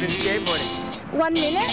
minute skateboarding. 1 minute?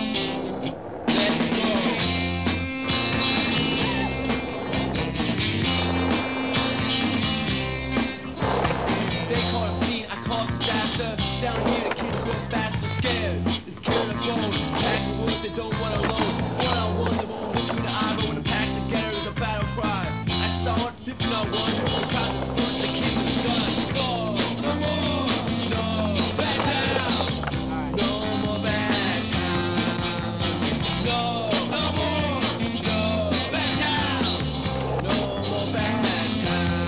They call it scene, I call it disaster. Down here the kids go fast and scared. It's killing the road, pack the woods, they don't want to load. One-on-one, they won't look through the eye, but when the pack together is a battle cry. I start flipping on one, the crowd is first, the king of the gun. No more, no back down. No more back down. No more, no back down. No more back down.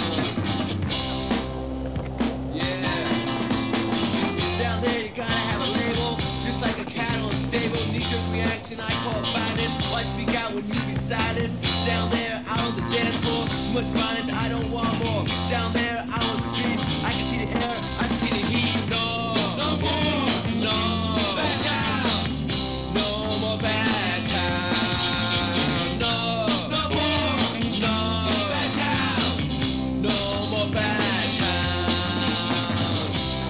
Yeah. Down there you gotta have a label, just like a cattle and stable. Knee-jerk reaction, I call it violence. Why speak out when you be silent? Down there, out on the dance floor, too much violence, I don't want more. Down there, out on the street, I can see the air, I can see the heat. No more, no back down. No more back down. No more, no back down. No more back down.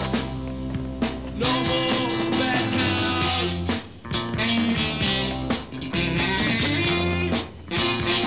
No more back down.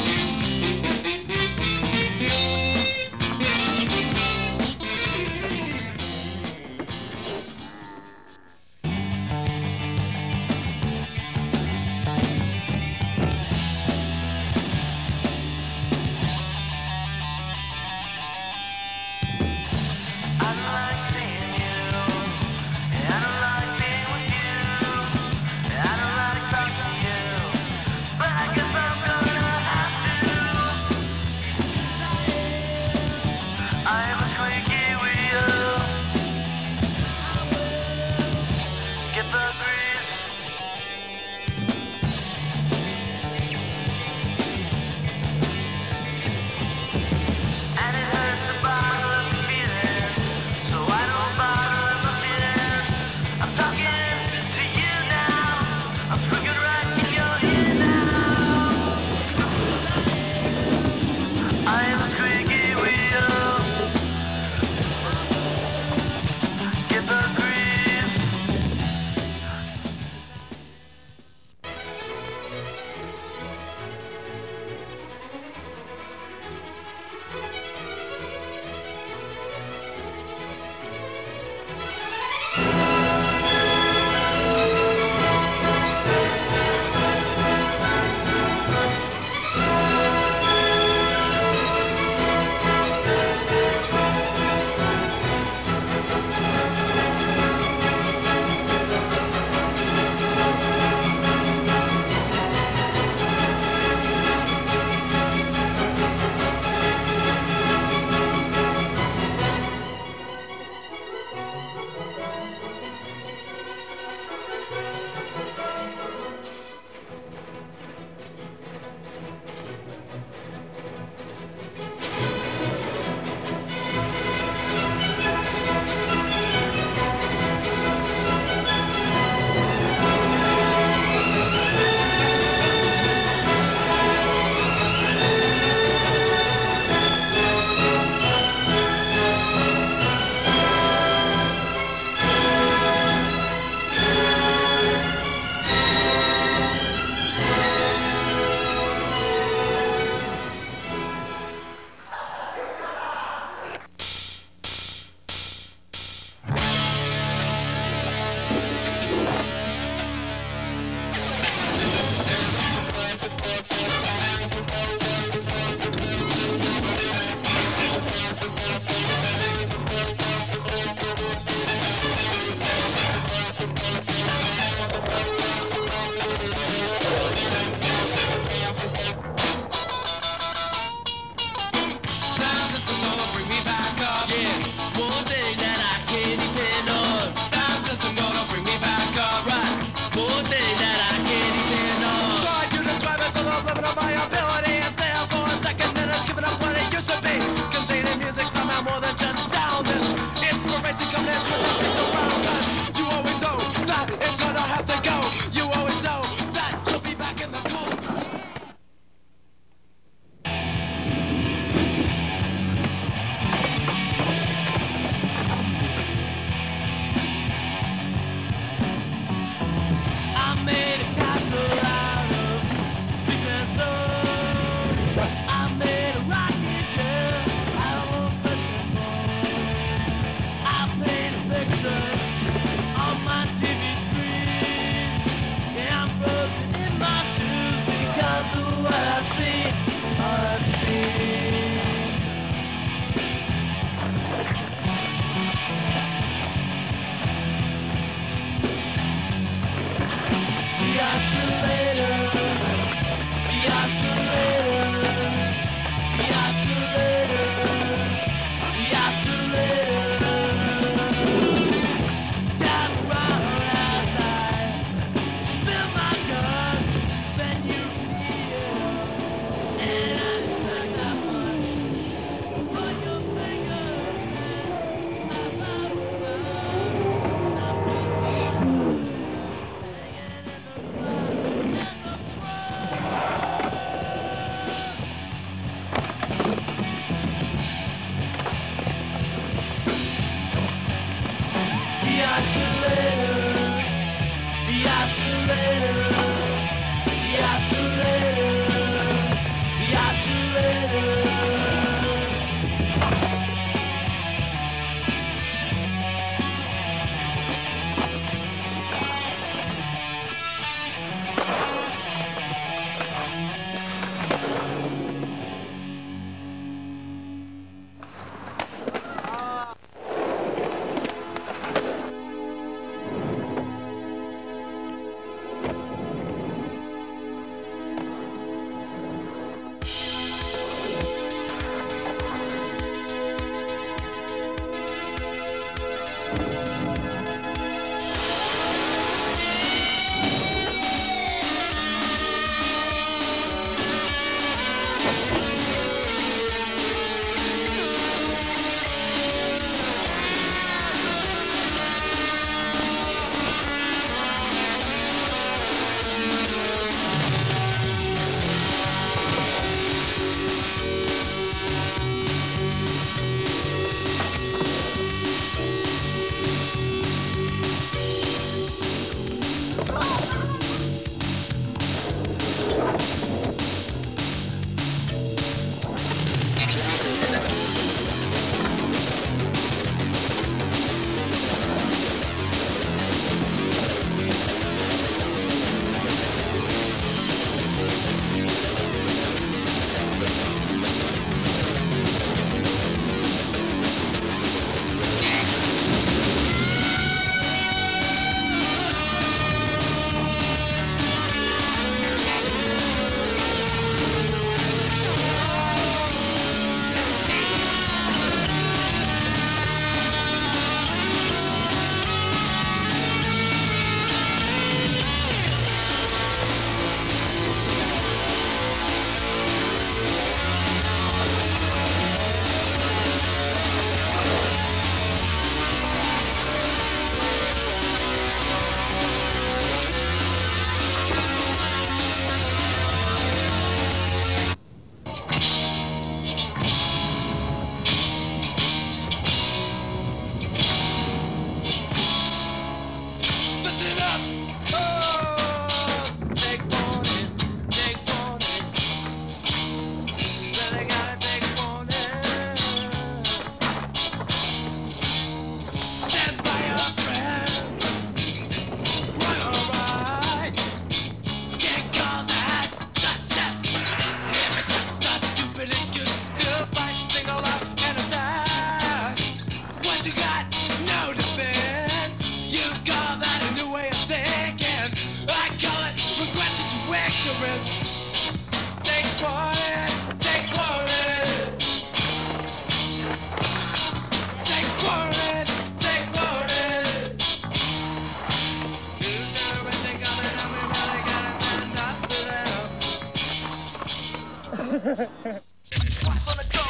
Twice on the go.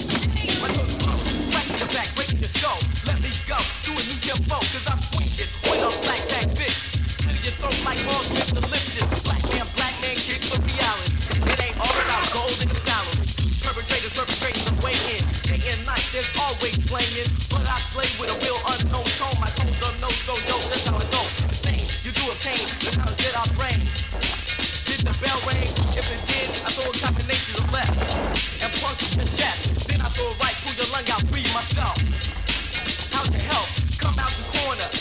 My hook's low. Cracking your back, breaking your skull. Let me go to a new tempo, cause I'm swinging with a black back bitch. Clear your throat like all with the lifted. Black man kicks for reality. It ain't all about gold and salary. Perpetrators the way in. Day and night, there's always slaying. But I slay with a real unknown tone. My tones are no so dope, that's how it goes. Insane, you do obtain the knowledge that I bring. Did the bell ring? If it did, I throw a combination of left and punch your chest. Then I throw a right through your lung out, free myself. How's your help? Come out the corner.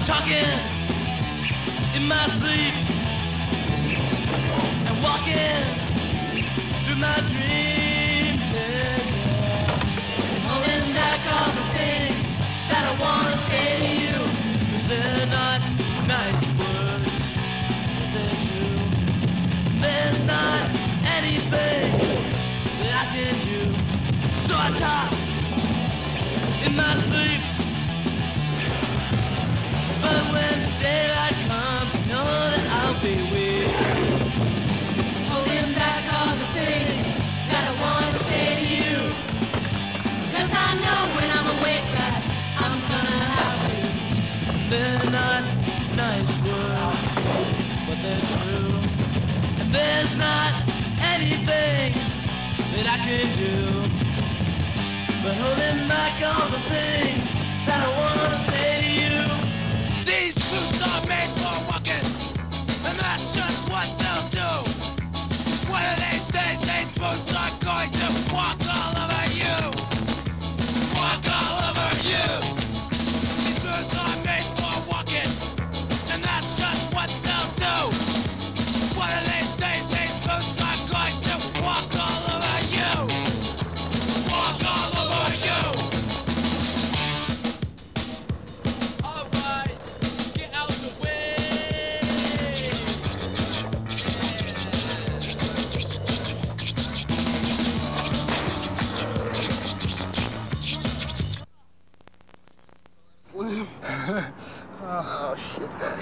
talking in my sleep and walking through my dreams, yeah, yeah. And holding back all the things that I wanna say to you, 'cause they're not nice words, but they're true. And there's not anything that I can do, so I talk in my sleep. But when the daylight comes, know that I'll be with you, holding back all the things that I want to say to you, 'cause I know when I'm awake that I'm gonna have to. They're not nice words, but they're true. And there's not anything that I can do but holding back all the things that I want to say to you. These boots are made for walking, and that's just what they'll do. One of these days, these boots are going to walk all over you. Walk all over you. These boots are made for walking, and that's just what they'll do. One of these days, these boots are going to walk all over you. Walk all over you. Alright, get out the way. Slim. Oh shit, guy.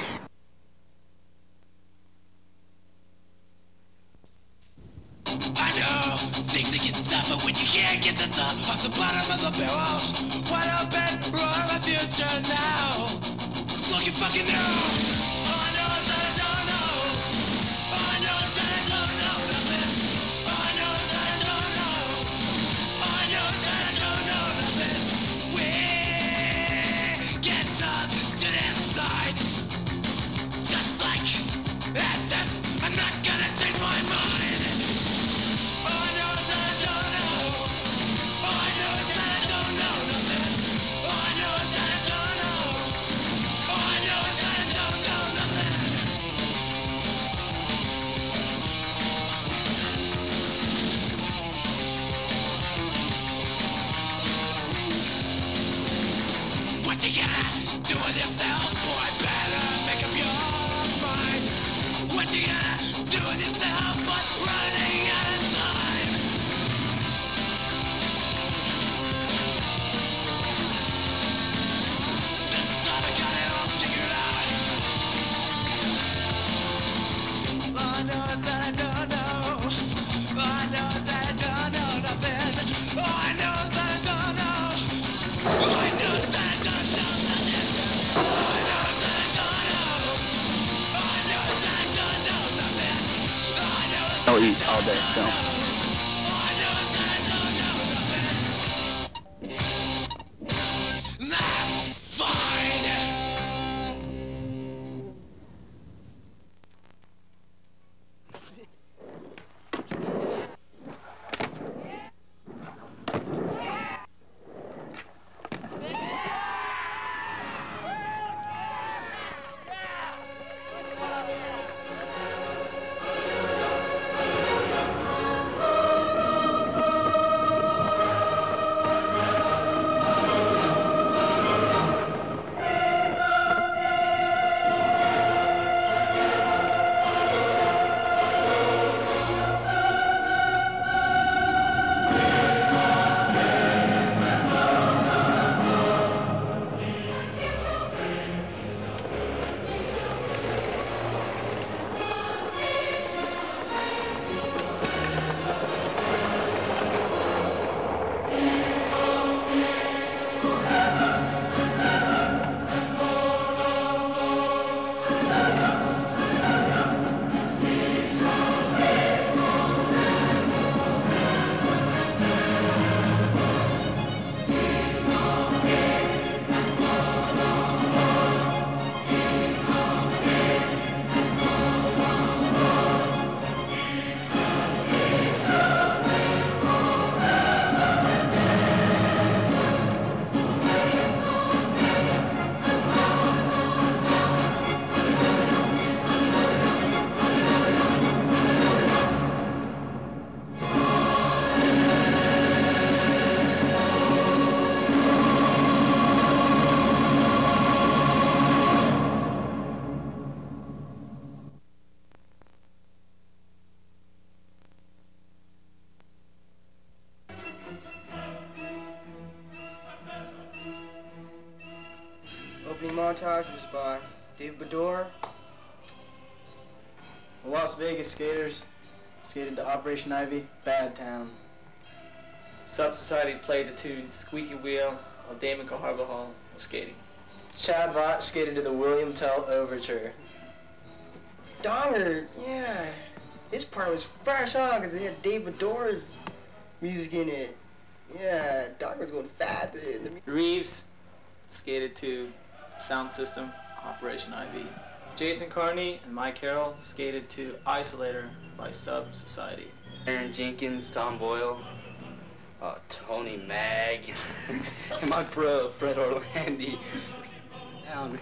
I know things are getting tougher when you can't get the top off the bottom of the barrel. Wide open, roar my future now. It's looking fucking new. All I know is that I don't know. All I know is that I don't know nothing. All I know is that I don't know. All I know is that I don't know nothing. We get up to this side, just like as if I'm not gonna change my mind. All I know is that I don't know. All I know is that I don't know nothing. All I know is that I don't know. All I know is that I don't know nothing. What you gonna do with yourself, boy? Better make up your mind. What you gonna do with yourself, boy? Running out of time. This time I got it all figured out. All I know is that I don't know. All I know is that I don't know nothing. All I know is that I don't know. All I know is that I don't know nothing. All I know is that I don't know. All I know is that I don't know nothing. All I know is that I'll eat all day, so. all I know is that I don't know nothing. That's fine. Opening montage was by Dave Bedore. The Las Vegas skaters skated to Operation Ivy, Bad Town. Sub Society played the tune Squeaky Wheel while Damon Carbajal was skating. Chad Vaught skated to the William Tell Overture. Donner, yeah. His part was fresh, huh? Because it had Dave Bedore's music in it. Yeah, Donner was going fast. Reeves skated to Sound System, Operation Ivy. Jason Carney and Mike Carroll skated to Isolator by Sub Society. Aaron Jenkins, Tom Boyle, Tony Mag, and my bro, Fred Orlandi. Down.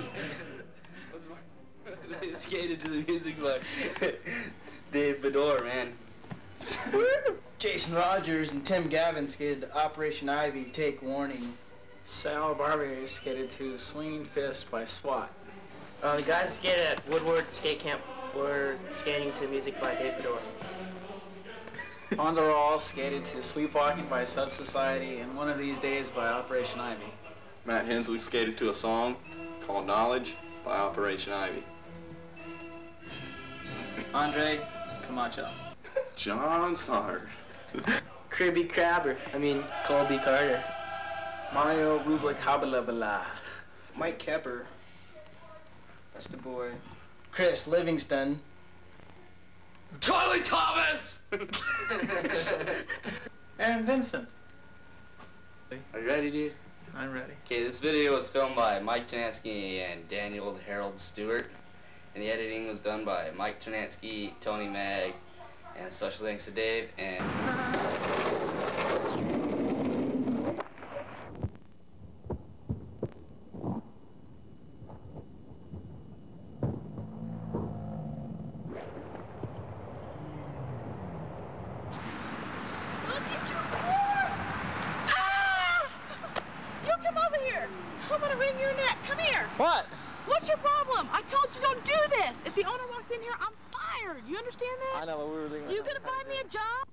They skated to the music by Dave Bedore, man. Jason Rogers and Tim Gavin skated to Operation Ivy, Take Warning. Sal Barbier skated to Swinging Fist by SWAT. The guys that skated at Woodward Skate Camp were skating to music by Dave Bedore. Fonzo Rawls skated to Sleepwalking by Sub Society and One of These Days by Operation Ivy. Matt Hensley skated to a song called Knowledge by Operation Ivy. Andre Camacho. John Sonnard. Colby Carter. Mario Rublik-Habalabala. Mike Kepper. That's the boy. Chris Livingston. Charlie Thomas! Aaron Vincent. Are you ready, dude? I'm ready. Okay, this video was filmed by Mike Ternansky and Daniel Harold Stewart. And the editing was done by Mike Ternansky, Tony Mag, and special thanks to Dave and... I'm gonna wring your neck. Come here. What? What's your problem? I told you don't do this. If the owner walks in here, I'm fired. You understand that? I know, but we were leaving. You gonna find me a job?